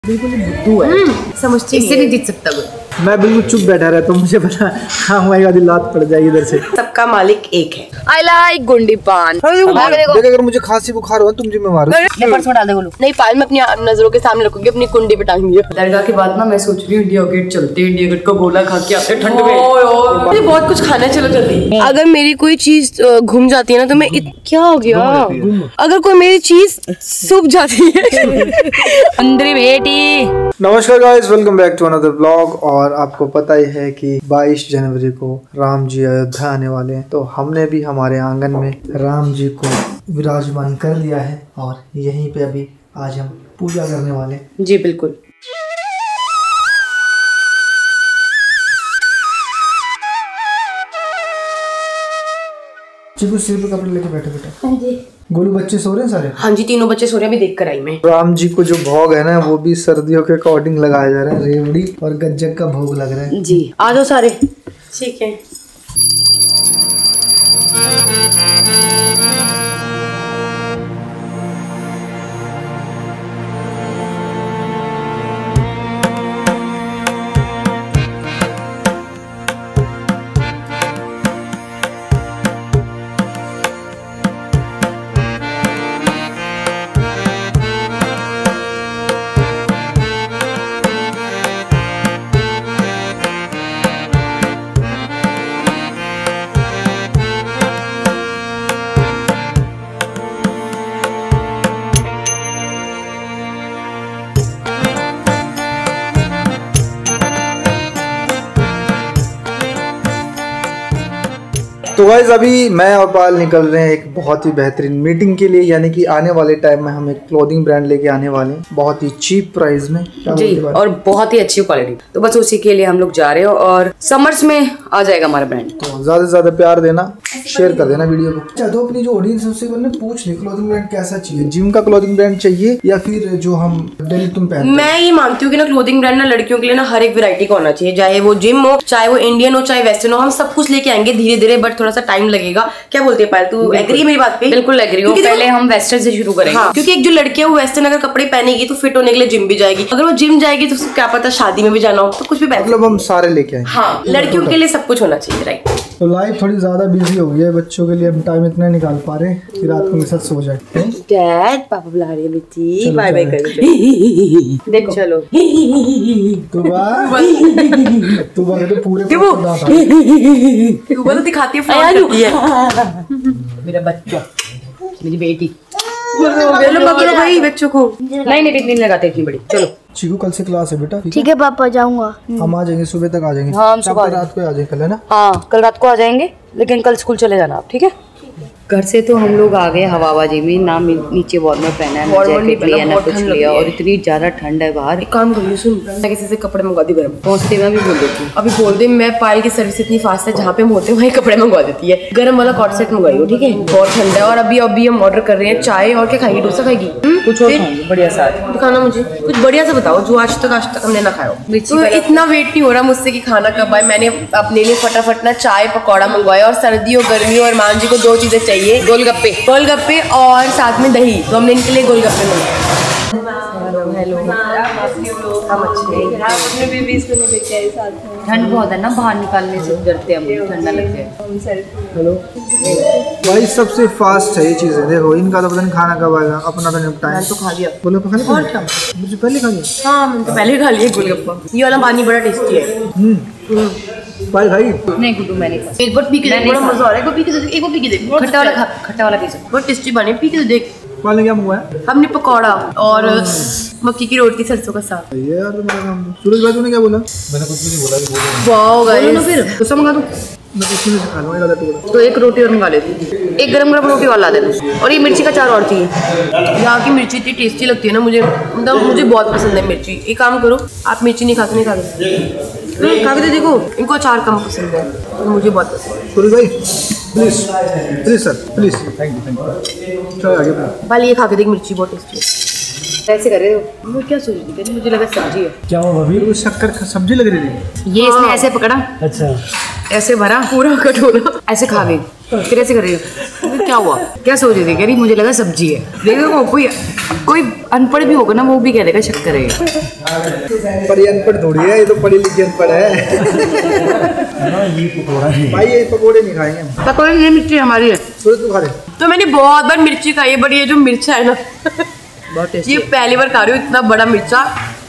बिल्कुल बुद्धू है, समझती इससे नहीं जीत सकता कोई। मैं बिल्कुल चुप बैठा रहता हूँ, मुझे पता हमारी आधी लात पड़ जाएगी इधर से। सबका मालिक एक है। आई लाइक गुंडी पान। देख अगर मुझे खांसी बुखार हुआ तुम जिम्मेवार हो। परसों डाल दे गोलू। नहीं पाल मैं अपनी नजरों के सामने रखूंगी, अपनी कुंडी पे टांगूंगी। दरगाह के बाद ना मैं सोच रही हूँ इंडिया गेट चलते, इंडिया गेट का गोला खा के आते ठंड में। मुझे बहुत कुछ खाना है, चलो जल्दी। अगर मेरी कोई चीज घूम जाती है ना तो मैं क्या हो गया, अगर कोई मेरी चीज सूख जाती है अंदर बेटी। नमस्कार guys, welcome back to another vlog. और आपको पता ही है कि 22 जनवरी को राम जी अयोध्या आने वाले हैं, तो हमने भी हमारे आंगन में राम जी को विराजमान कर लिया है और यहीं पे अभी आज हम पूजा करने वाले हैं। जी बिल्कुल। चिकू सिर पे कपड़े लेके बैठे बेटा। गोलू बच्चे सो रहे हैं सारे? हाँ जी, तीनों बच्चे सो रहे हैं, अभी देख कर आई मैं। राम जी को जो भोग है ना वो भी सर्दियों के अकॉर्डिंग लगाया जा रहा है, रेवड़ी और गज्जक का भोग लग रहा है। जी आ जाओ सारे। ठीक है। तो गाइस अभी मैं और पाल निकल रहे हैं एक बहुत ही बेहतरीन मीटिंग के लिए, यानी कि आने वाले टाइम में हम एक क्लोथिंग ब्रांड लेके आने वाले हैं बहुत ही चीप प्राइस में जी, और बहुत ही अच्छी क्वालिटी। तो बस उसी के लिए हम लोग जा रहे हो और समर्स में आ जाएगा हमारा ब्रांड। तो ज्यादा से ज्यादा प्यार देना, शेयर कर देना वीडियो को। अच्छा तो अपनी जो ऑडियंस है उससे बोलने पूछ ले क्लोथिंग ब्रांड कैसा चाहिए, जिम का क्लोथिंग ब्रांड चाहिए या फिर जो हम डेली तुम पहनते। मैं ये मानती हूँ कि ना क्लोथिंग ब्रांड ना लड़कियों के लिए ना हर एक वैरायटी का होना चाहिए, चाहे वो जिम हो, चाहे वो इंडियन हो, चाहे वेस्टर्न हो। हम सब कुछ लेके आएंगे धीरे धीरे, बट थोड़ा सा टाइम लगेगा। क्या बोलते हैं पायल, तू एग्री है मेरी बात पे? बिल्कुल एग्री हूँ। पहले हम वेस्टर्न से शुरू करेंगे। हाँ, क्योंकि एक जो लड़की है वो वेस्टर्न अगर कपड़े पहनेगी तो फिट होने के लिए जिम भी जाएगी। अगर वो जिम जाएगी तो क्या पता शादी में भी जाना हो तो कुछ भी मतलब हम सारे लेके आए। हाँ, लड़कियों के लिए सब कुछ होना चाहिए, राइट। तो लाइफ थोड़ी ज्यादा बिजी हो गई है, बच्चों के लिए हम टाइम इतना निकाल पा रहे हैं कि रात को मेरे साथ सो जाए। डैड पापा बुला रहे हैं बेटी, बाय बाय कर देखो। चलो तू तो पूरे तो दिखाती है मेरा बच्चा, मेरी बेटी। पकड़ो भाई बच्चों को। नहीं नहीं लगाते इतनी बड़ी। चलो चीकू कल से क्लास है बेटा। ठीक है पापा, जाऊंगा। हम आ जाएंगे, सुबह तक आ जाएंगे। हाँ, हम सुबह रात को आ जाएंगे कल, है ना? हाँ कल रात को आ जाएंगे, लेकिन कल स्कूल चले जाना आप, ठीक है? घर से तो हम लोग आ गए हवाबाजी में, ना नीचे वार्मर पहना है, ना जैकेट लिया, ना कुछ लिया, और इतनी ज्यादा ठंड है बाहर। एक काम करिए, सुन मैं किसी से कपड़े मंगवा दी गर्म, पहुंचते मैं भी बोल देती हूँ। अभी बोल दे, मैं पायल की सर्विस इतनी फास्ट है, जहाँ पे हम होते हैं वहीं कपड़े मंगवा देती है। गर्म वाला कॉट सेट मंगवाइयो, ठीक है? बहुत ठंड है। और अभी हम ऑर्डर कर रहे हैं चाय, और क्या खाएगी? डोसा खाएगी? कुछ और बढ़िया सा दिखाना मुझे, कुछ बढ़िया सा बताओ जो आज तक हमने ना खाया हो। तो इतना वेट नहीं हो रहा मुझसे कि खाना कब आए। मैंने अपने लिए फटाफट ना चाय पकौड़ा मंगवाया, और सर्दियों गर्मियों और मान जी को 2 चीजें चाहिए, गोलगप्पे और साथ में दही। तो हमने इनके लिए गोलगप्पे मंगाए। हेलो, हम अच्छे हैं। ठंड बहुत है ना, बाहर निकालने से डरते हैं, ठंडा लगता है। हेलो भाई, सबसे फास्ट है ये चीजें। देखो इनका तो पता नहीं खाना कब आएगा, अपना तो निपटाया। मैंने तो खा लिया। गोलगप्पा खा लिया? मुझे पहले खा लिया। हाँ मैंने तो पहले खा लिया गोलगप्पा। ये वाला पानी बड़ा टेस्टी है। भाई नहीं गुड्डू मैंने एक बार पी के देख, बड़ा मजा आ रहा है। एक बार पी के देख, खट्टा वाला पी सकते, बहुत टेस्टी बने। पी के देख। वाले क्या मंगवाया? हमने पकौड़ा और मक्की की रोटी सरसों का साग। ये यार मेरा काम। सूरज भाई तूने क्या बोला? मैंने कुछ भी नहीं बोला। वाओ गाइस, फिर डोसा मंगा दूं? मैं कुछ नहीं खा लूंगा ज्यादा टुकड़ा। तो एक रोटी और मंगा लेती, एक गरम रोटी और ला देना। और ये मिर्ची का चार और चाहिए। यहाँ की मिर्ची इतनी टेस्टी लगती है ना मुझे, मतलब मुझे बहुत पसंद है मिर्ची। एक काम करो, आप मिर्ची नहीं खाते, खा के देखो। इनको अचार कम पसंद है, तो मुझे बहुत पसंद है। सूरज भाई please sir, please. Thank you. चलो आगे पहले ये खा के देख, मिर्ची बहुत टेस्टी है। ऐसे कर रहे हो? मैं क्या सोच रही थी, मुझे लगा सब्जी है। क्या हुआ भाभी? वो शक्कर सब्जी लग रही थी। ये इसने ऐसे पकड़ा, अच्छा ऐसे भरा पूरा कटोरा, ऐसे खा गई। फिर ऐसे कर रही हो? क्या हुआ? क्या सोच रही थी? कह रही मुझे लगा सब्जी है। देखो कोई अनपढ़ भी होगा ना, वो भी कह देगा शक्कर है। पर ये अनपढ़ थोड़ी है, ये तो पढ़ी लिखी अनपढ़ है। ये पकौड़ा है भाई, ये पकौड़े नहीं खाएंगे। पकौड़े नहीं, मिर्ची हमारी है। तू खा ले। तो मैंने बहुत बार मिर्ची खाई है, बट ये जो मिर्चा है ना बहुत टेस्टी। ये पहली बार खा रही हूँ, इतना बड़ा मिर्चा।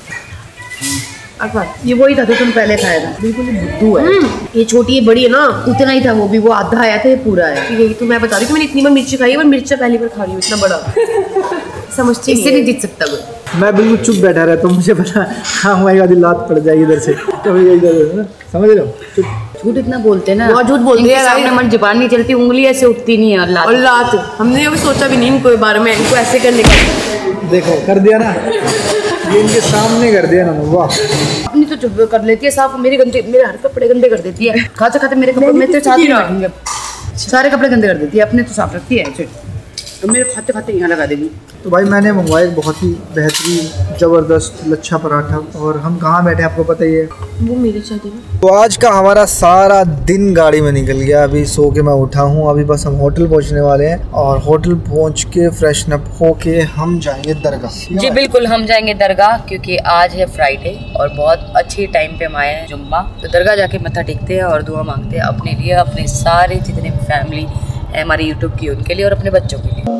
ये वही था जो तुम पहले खाया था। बिल्कुल बुद्धू है। ये छोटी है, बड़ी है ना, उतना ही था, वो आधा आया था, ये पूरा है। यही तो मैं बता रही हूँ कि मैंने इतनी बार मिर्ची खाई है, पर मिर्चा पहली बार खा रही हूँ इतना बड़ा। समझती इससे नहीं जीत सकता कोई। मैं बिल्कुल चुप बैठा रहता हूँ, मुझे पता खाऊंगा एक आधी लात पड़ जाएगी इधर से, कभी इधर, समझ रहे हो? चुप। झूठ इतना बोलते ना, बहुत झूठ बोलते हैं। सामने मन जुबान नहीं चलती, उंगली ऐसे उठती नहीं है। और लात हमने अभी सोचा भी नहीं इनको बारे में, इनको ऐसे करने का। देखो कर दिया ना, ये इनके सामने कर दिया ना। वाह, अपनी तो चुप कर लेती है साफ। मेरे हर कपड़े गंदे कर देती है। खाते खाते मेरे कपड़े में तो साथ ही रखेंगे, सारे कपड़े गंदे कर देती है। अपने तो साफ रखती है, तो मेरे खाते खाते यहाँ लगा देगी। तो भाई मैंने मंगवाया एक बहुत ही बेहतरीन ज़बरदस्त लच्छा पराठा, और हम कहाँ बैठे आपको पता ही है, वो मेरे साथ है। तो आज का हमारा सारा दिन गाड़ी में निकल गया। अभी सो के मैं उठा हूँ, अभी बस हम होटल पहुँचने वाले हैं, और होटल पहुँच के फ्रेशन अप होके हम जाएंगे दरगाह। जी बिल्कुल, हम जाएंगे दरगाह, क्योंकि आज है फ्राइडे और बहुत अच्छी टाइम पे हम आए हैं जुम्मा। तो दरगाह जाके मत्था टेकते हैं और दुआ मांगते हैं अपने लिए, अपने सारे जितने भी फैमिली है हमारी यूट्यूब की, उनके लिए और अपने बच्चों के लिए।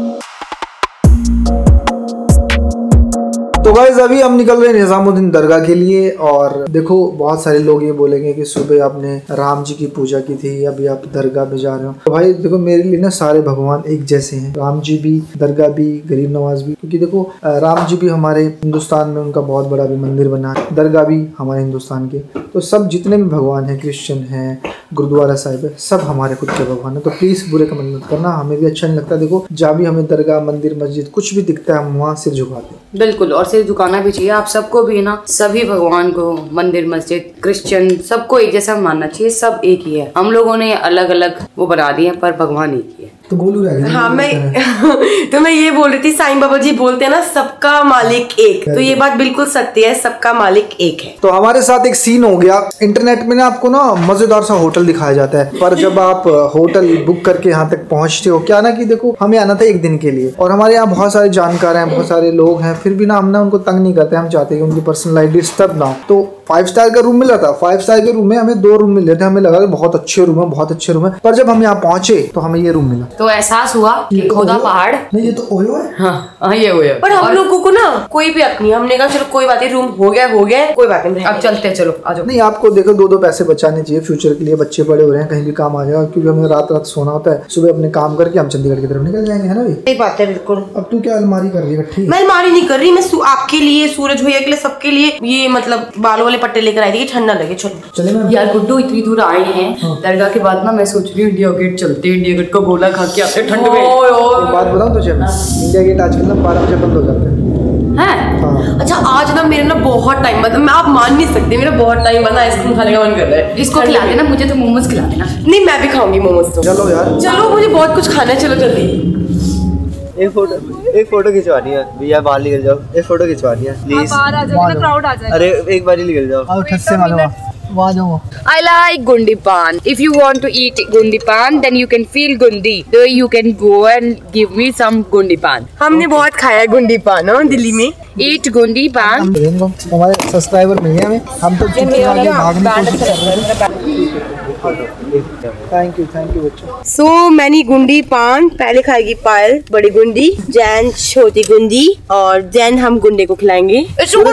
तो गाइस अभी हम निकल रहे हैं निजामुद्दीन दरगाह के लिए। और देखो बहुत सारे लोग ये बोलेंगे कि सुबह आपने राम जी की पूजा की थी, अभी आप दरगाह में जा रहे हो। तो भाई देखो, मेरे लिए ना सारे भगवान एक जैसे हैं, राम जी भी, दरगाह भी, गरीब नवाज भी। क्योंकि देखो राम जी भी हमारे हिंदुस्तान में उनका बहुत बड़ा भी मंदिर बना है, दरगाह भी हमारे हिंदुस्तान के। तो सब जितने भी भगवान हैं, क्रिश्चियन हैं, गुरुद्वारा साहिब है, सब हमारे खुद के भगवान है। तो प्लीज बुरे कमेंट मत करना, हमें भी अच्छा नहीं लगता। देखो जहाँ भी हमें दरगाह, मंदिर, मस्जिद कुछ भी दिखता है, हम वहाँ सिर झुकाते हैं। बिल्कुल, और सिर झुकाना भी चाहिए। आप सबको भी ना, सभी भगवान को, मंदिर, मस्जिद, क्रिश्चियन, सबको एक जैसा मानना चाहिए। सब एक ही है। हम लोगों ने अलग अलग वो बना दिए, पर भगवान एक ही है। तो गोलू रह गया। हाँ मैं ये बोल रही थी, साईं बाबा जी बोलते हैं ना, सबका मालिक एक। तो ये बात बिल्कुल सत्य है, सबका मालिक एक है। तो हमारे साथ एक सीन हो गया। इंटरनेट में ना आपको ना मजेदार सा होटल दिखाया जाता है, पर जब आप होटल बुक करके यहाँ तक पहुँचते हो, क्या ना कि देखो हमें आना था एक दिन के लिए, और हमारे यहाँ बहुत सारे जानकार हैं, बहुत सारे लोग हैं, फिर भी ना हम ना उनको तंग नहीं करते। हम चाहते हैं कि उनकी पर्सनल लाइफ डिस्टर्ब ना हो। तो 5 स्टार का रूम मिला था। 5 स्टार के रूम में हमें 2 रूम मिले थे। हमें लगा कि बहुत अच्छे रूम है, बहुत अच्छे रूम है, पर जब हम यहाँ पहुंचे तो हमें ये रूम मिला। तो एहसास हुआ कि खुदा पहाड़ नहीं, ये तो ओयो है। हाँ ये हुआ। पर हम लोगों को ना कोई भी हक नहीं। हमने कहा चलो कोई बात नहीं, रूम हो गया कोई बात नहीं, अब चलते हैं, चलो आ जाओ। नहीं, आपको देखो 2 पैसे बचाने चाहिए फ्यूचर के लिए। बच्चे बड़े हो रहे हैं, कहीं भी काम आ जाएगा, क्योंकि हमें रात सोना होता है। सुबह अपने काम करके हम चंडीगढ़ की तरफ निकल जाएंगे, है ना भाई? सही बात है, बिल्कुल। अब तू क्या अलमारी कर रही है? ठीक, मैं अलमारी नहीं कर रही, मैं आपके लिए, सूरज भैया के लिए, सबके लिए ये मतलब बालों वाले पट्टे लेकर आई थी, ठंडा लगे। चले ना यार गुड्डू, इतनी दूर आए हैं दरगाह के बाद ना, मैं सोच रही हूँ इंडिया गेट चलते हैं, इंडिया गेट का गोला खा के आते ठंड में। एक बात बताऊं तुझे, इंडिया गेट आजकल ना 12 बजे बंद हो जाते हैं। हाँ। अच्छा आज ना मेरा ना बहुत टाइम, मतलब आप मान नहीं सकते, मेरा बहुत टाइम बना आइसक्रीम खाने का मन कर रहा है। इसको खिला देना, मुझे तो मोमोज खिला देना। नहीं, मैं भी खाऊंगी मोमोज। तो चलो यार, चलो, मुझे बहुत कुछ खाना है, चलो जल्दी। एक फोटो खिंचवानी है भैया, बाहर निकल जाओ। एक फोटो खिंचवानी है प्लीज, बाहर आ जाओ, क्राउड आ जाए। अरे एक बार ही निकल जाओ। आओ ठस से मारो, वहाँ जाओ। I like gundi pan. If you want to eat gundi pan, then you can feel gundi. So you can go and give me some gundi pan. हमने बहुत खाया गुंडी पान दिल्ली में। Eat gundi pan. हमारे सब्सक्राइबर मिल गए हमें, हम तो चुपके आगे भागने की कोशिश कर रहे हैं। थैंक यू बच्चों। सो मैंनी गुंडी पान पहले खाएगी पायल, बड़ी गुंडी, जैन छोटी गुंडी, और जैन हम गुंडे को खिलाएंगे।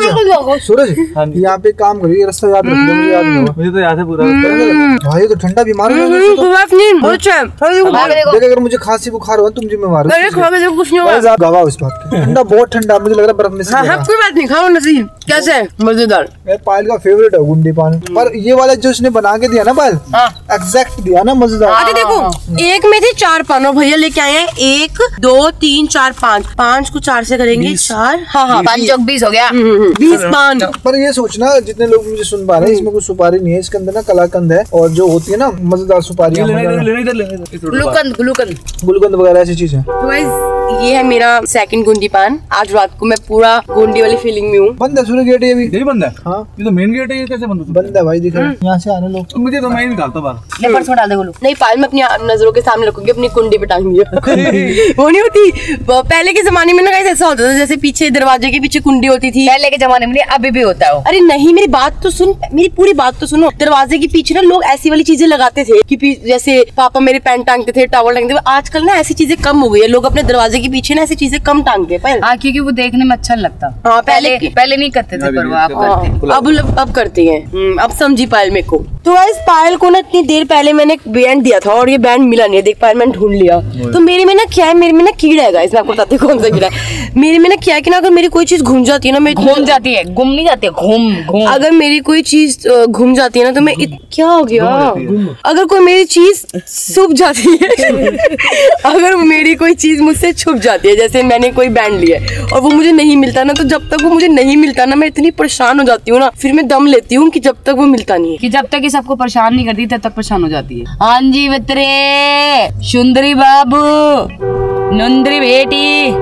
सूरज यहाँ पे काम करिए, रास्ता याद रखिए, मुझे याद नहीं होगा। मुझे तो याद है पूरा। भाई तो ठंडा बीमार हो देख, अगर मुझे खांसी बुखार हुआ तुम जिम्मेवार हो। कुछ नहीं होगा, आप गवाह हो इस बात के। ठंडा बहुत ठंडा, मुझे लग रहा है बर्फ में से गिरा। कोई बात नहीं, खाओ नसीब। कैसे मजेदार। पायल का फेवरेट है गुंडी पान, पर ये वाला जो उसने बना के दिया ना पायल, एग्जैक्ट दिया ना, मजेदार। आगे देखो, एक में थे 4 पान और भैया लेके आए हैं 1 2 3 4 5 5 को 4 से करेंगे 4। हाँ 5 चौक 20 हो गया। 20 पान। पर ये सोचना, जितने लोग मुझे सुन पा रहे हैं, इसमें कोई सुपारी नहीं है, इसके अंदर ना कलाकंद है, और जो होती है ना मजेदार सुपारी, गुलकंद वगैरह ऐसी चीज है। तो गाइस ये है मेरा सेकंड गुंडी पान। आज रात को मैं पूरा गुंडी वाली फीलिंग में हूँ। बंद है सूर्य गेट, ये भी यही बंद है। हाँ ये तो मेन गेट है, ये कैसे बंद बंद है भाई, दिख रहा है यहाँ से आ रहे लोग। मुझे तो मैं निकालता बाहर। ले पर्स में डाल दे गोलू। नहीं पायल मैं अपनी नजरों के सामने रखूंगी, अपनी कुंडी पे टांगूंगी। वो नहीं होती पहले के जमाने में ना गाइस ऐसा होता था, जैसे पीछे दरवाजे के पीछे कुंडी होती थी। पहले के जमाने में अभी भी होता है। अरे नहीं मेरी बात तो सुन, मेरी पूरी बात तो सुनो। दरवाजे के पीछे ना लोग ऐसी वाली चीजें लगाते थे कि जैसे पापा मेरे पैंट टांगते थे, टॉवल टांगते थे। आजकल ना ऐसी चीजें कम हो गई है, लोग अपने दरवाजे के पीछे ना ऐसी चीजें कम टांगते हैं। हाँ क्योंकि वो देखने में अच्छा लगता। हाँ पहले नहीं करते थे पर वो आप करते। अब करते हैं। अब समझी पायल मेरे को। तो इस पायल को ना इतनी देर पहले मैंने एक बैंड दिया था और ये बैंड मिला नहीं। देख पायल मैंने ढूंढ लिया। तो मेरे में ना क्या है, मेरे में ना कीड़ा है गाइस, मैं आपको बताती हूँ कौन सा कीड़ा है मेरे में ना। क्या है कि ना अगर मेरी कोई चीज घूम जाती है ना, मैं घूम जाती है, घूम नहीं जाती है, घूम। अगर मेरी कोई चीज घूम जाती है ना तो मैं क्या हो गया, अगर कोई मेरी चीज छुप जाती है अगर मेरी कोई चीज मुझसे छुप जाती है, जैसे मैंने कोई बैंड लिया है और वो मुझे नहीं मिलता ना, तो जब तक वो मुझे नहीं मिलता ना मैं इतनी परेशान हो जाती हूँ ना, फिर मैं दम लेती हूँ कि जब तक वो मिलता नहीं है, कि जब तक ये सबको परेशान नहीं करती तब तक परेशान हो जाती है। हाँ जी बतरे, सुंदरी बाबू, नंदरी बेटी।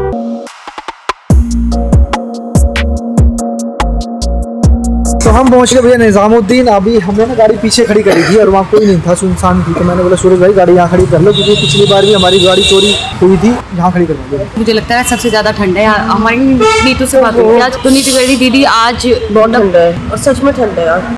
तो हम पहुंच गए भैया निजामुद्दीन। अभी हमने ना गाड़ी पीछे खड़ी करी थी और वहाँ कोई नहीं था, सुनसान थी। तो मैंने बोला सूरज भाई गाड़ी यहाँ खड़ी कर लो, क्योंकि पिछली बार भी हमारी गाड़ी चोरी हुई थी, यहाँ खड़ी करवा दो। मुझे लगता है सबसे ज्यादा ठंड है हमारी। नीतू से बात हुई आज, तो नीतू कह रही दीदी आज बहुत ठंडा है और सच में ठंडा है यार।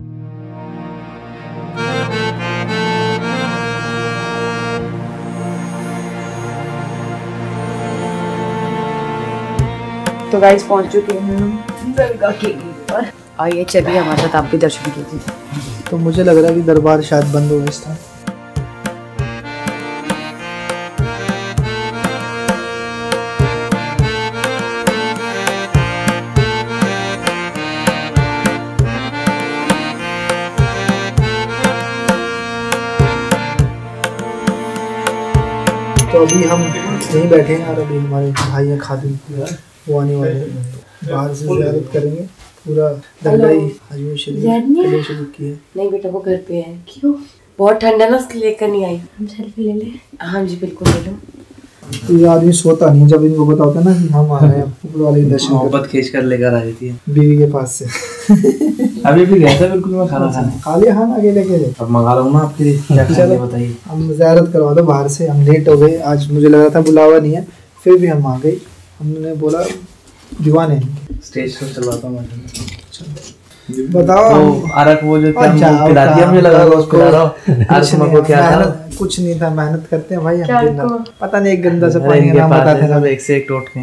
तो गाइस पहुंच चुके हैं हम दरगाह के ऊपर। आइए चलिए हमारे साथ, आप भी दर्शन कीजिए। तो मुझे लग रहा है कि दरबार शायद बंद हो गया था। तो अभी हम यहीं बैठे हैं और अभी हमारे भाई हैं खादिम, वो आने वाले हैं, बाहर से ज़ियारत करेंगे। पूरा दरगाह अजमेर शरीफ की है। नहीं बेटा वो घर पे है। क्यों? बहुत ठंडा है ना, उसके लेकर नहीं आई। हम सेल्फी ले ले। हाँ जी बिल्कुल ले लो। तो ये आदमी सोता नहीं जब इनको पता होता है ना कि हम आ रहे हैं, ऊपर वाले दर्शन मोहब्बत खींच कर लेकर आई थी बीवी के पास से। अभी भी गया था बिल्कुल मैं खाना खाने। खा लिया खाना अकेले अकेले? अब मंगा रहा हूँ ना आपके लिए, क्या खाएंगे बताइए। हम ज़ियारत करवा दो बाहर से, हम लेट हो गए आज। मुझे लगा था बुलावा नहीं है, फिर भी हम आ गए। हमने बोला दीवाने स्टेज शो चलवाता हूँ। बताओ अरक वो जो मुझे लगा उसको कुछ नहीं था, मेहनत करते हैं भाई हम। पता नहीं एक गंदा से पानी का नाम बताते हैं, एक से एक टोटके।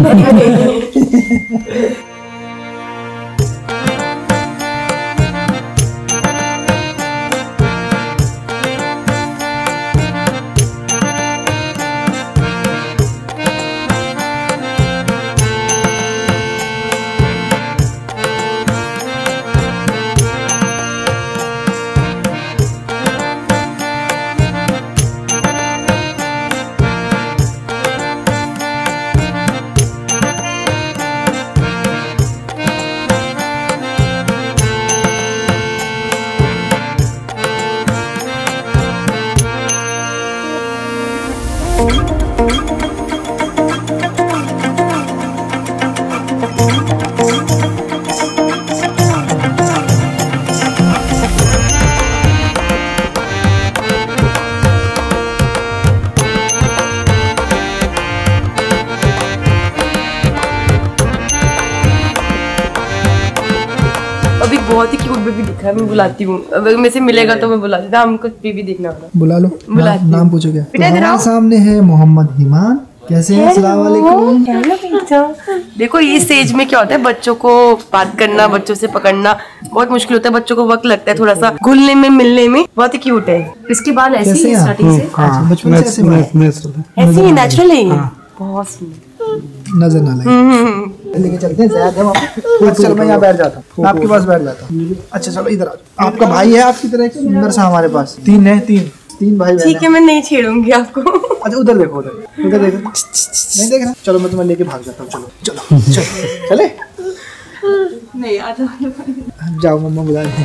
अभी बहुत ही क्यूट बेबी दिख रहा है, मैं बुलाती हूँ। अगर मेरे से मिलेगा तो मैं बुलाती हूँ। हमको बेबी देखना होगा। बुला लो, नाम पूछो क्या? बेटा इधर आओ। सामने है मोहम्मद हिमान। कैसे हैं? अस्सलाम वालेकुम। देखो ये स्टेज में क्या होता है, बच्चों को बात करना, बच्चों से पकड़ना बहुत मुश्किल होता है। बच्चों को वक्त लगता है थोड़ा सा घुलने में, मिलने में। बहुत ही क्यूट है। इसके बाद ऐसे ही स्टार्टिंग से बचपन से ऐसे ही नेचुरली बहुत सुंदर नजर ना लगे। लेके चलते हैं ज़्यादा हम। अच्छा चलो मैं यहाँ बैठ जाता हूँ, मैं आपके पास बैठ जाता हूँ। अच्छा चलो इधर आ। आपका भाई है आपकी तरह सुंदर सा हमारे पास? तीन है, तीन भाई बहन। ठीक है मैं नहीं छेड़ूंगी आपको। अच्छा उधर देखो, उधर देखो। नहीं देख रहा? चलो मैं तुम्हें लेके भाग जाता हूँ। चलो चलो चले। नहीं आता। जाओ मम्मा बुला रहे हैं।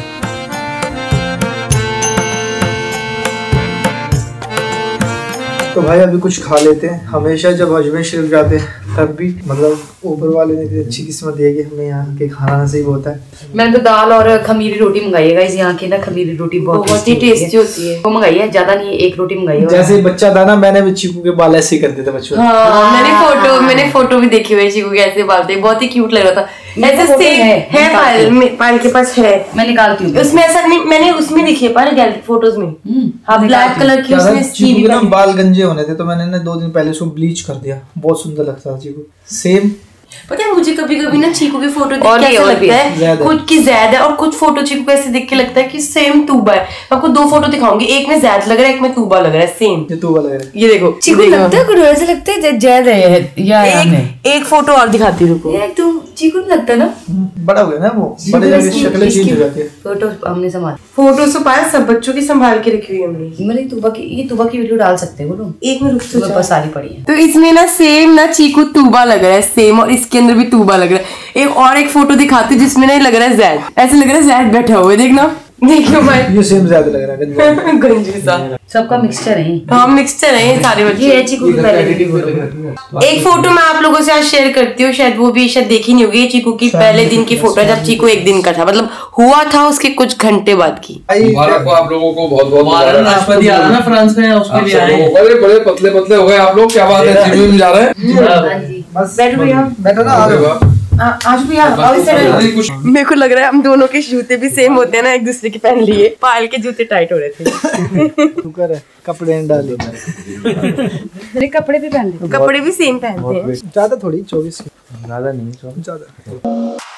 तो भाई अभी कुछ खा लेते हैं। हमेशा जब अजमेर शरीफ जाते हैं तब भी मतलब ऊपर वाले ने इतनी अच्छी किस्मत दी है कि हमें यहाँ के खाना नसीब होता है। मैंने तो दाल और खमीरी रोटी मंगाई है गाइस, यहाँ की ना खमीरी रोटी बहुत ही टेस्टी होती है। वो मंगाई है, ज्यादा नहीं, एक रोटी मंगाई है। जैसे बच्चा था ना, मैंने भी चीकू के बाल ऐसे करते थे बच्चों। हाँ, मैंने फोटो भी देखी हुई चीकू कैसे बालते, बहुत ही क्यूट लग रहा था। ऐसा सेम है पायल के पास है, मैं निकालती हूँ। उसमें ऐसा नहीं, मैंने उसमें दिखे पायल गैलरी फोटोज में। हाँ, ब्लैक कलर की उसमें चीकू के ना बाल गंजे होने थे, तो मैंने ना 2 दिन पहले उसको ब्लीच कर दिया, बहुत सुंदर लगता था चीकू। सेम पता है मुझे कभी कभी ना चीकू की फोटो देख के ऐसा लगता है कुछ की जैद है, और कुछ फोटो चीकू को ऐसे देख के लगता है कि सेम तूबा है। आपको 2 फोटो दिखाऊंगी, एक में जैद लग रहा है, एक में तूबा लग रहा है। सेम ये तूबा लग रहा है। ये देखो चीकू लगता है कुछ ऐसे लगता है जैद है या एक फोटो और दिखाती हूँ, रुको। एकदम चीकू नहीं लगता ना, बड़ा हो गया ना वो, बड़े जाके शक्ल चेंज हो जाती है। फोटो हमने संभाल, फोटो से पाया सब बच्चों की संभाल के रखी हुई है हमने। मैंने ये तुबा की वीडियो डाल सकते हैं वो लोग, एक में रुक तुबा पर सारी पड़ी है। तो इसमें ना सेम ना चीकू तूबा लग रहा है सेम, और इसके अंदर भी तूबा लग रहा है। एक फोटो दिखाती हूँ जिसमें ना लग रहा है जैद, ऐसे लग रहा है जैद बैठा हुआ है, देखना देखियो भाई। ये सेम ज्यादा लग रहा है गंजी सा, सबका मिक्सचर है। हाँ मिक्सचर है ये सारे बच्चे। ये चीकू की पहले की फोटो। एक फोटो मैं आप लोगों से आज शेयर करती हूँ, शायद वो भी शायद देखी नहीं होगी। चीकू की पहले दिन की फोटो है, जब चीकू 1 दिन का था, मतलब हुआ था उसके कुछ घंटे बाद की। मुबारक हो आप लोगों को, बहुत बहुत राष्ट्रपति आ रहा ना फ्रांस में, उसके लिए आए। बड़े बड़े पतले पतले हो गए आप लोग, क्या बात है, जिम में जा रहे हैं? बैठो भैया, बैठो ना। आज भी मेरे को लग रहा है हम दोनों के जूते भी सेम होते हैं ना, एक दूसरे के पहन लिए। पायल के जूते टाइट हो रहे थे। शुक्र है कपड़े डाले, मेरे कपड़े भी पहन ले, कपड़े भी सेम पहनते हैं। ज्यादा थोड़ी 24 ज्यादा नहीं, ज्यादा।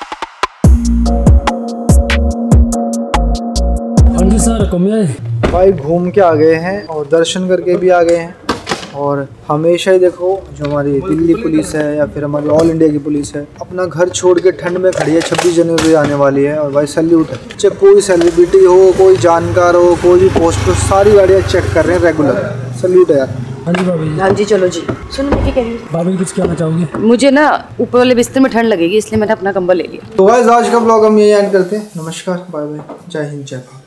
भाई घूम के आ गए हैं और दर्शन करके भी आ गए हैं। और हमेशा ही देखो जो हमारी दिल्ली पुलिस है या फिर हमारी ऑल इंडिया की पुलिस है, अपना घर छोड़ के ठंड में खड़ी है। 26 जनवरी आने वाली है और भाई सैल्यूट है। चाहे कोई सेलिब्रिटी हो, कोई जानकार हो, कोई भी पोस्ट हो, सारी गाड़ियाँ चेक कर रहे हैं रेगुलर। सैल्यूट है यार। हाँ जी भाभी। हाँ जी चलो जी। सुनो मैं क्या कह रही हूँ, भाभी कुछ कहना चाहोगे? मुझे ना ऊपर वाले बिस्तर में ठंड लगेगी, इसलिए मैंने अपना कंबल ले लिया। तो गाइस आज का ब्लॉग हम यही एंड करते हैं। नमस्कार, बाय बाय, जय हिंद, जय भारत।